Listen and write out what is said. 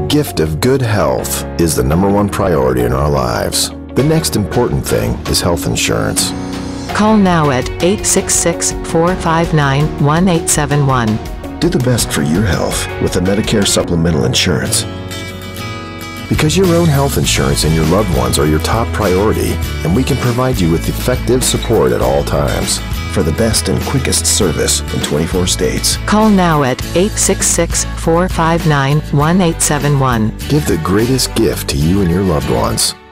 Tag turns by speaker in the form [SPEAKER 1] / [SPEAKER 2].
[SPEAKER 1] gift of good health is the #1 priority in our lives. The next important thing is health insurance.
[SPEAKER 2] Call now at 866-459-1871.
[SPEAKER 1] Do the best for your health with the Medicare supplemental insurance. Because your own health insurance and your loved ones are your top priority, and we can provide you with effective support at all times. For the best and quickest service in 24 states.
[SPEAKER 2] Call now at 866-459-1871.
[SPEAKER 1] Give the greatest gift to you and your loved ones.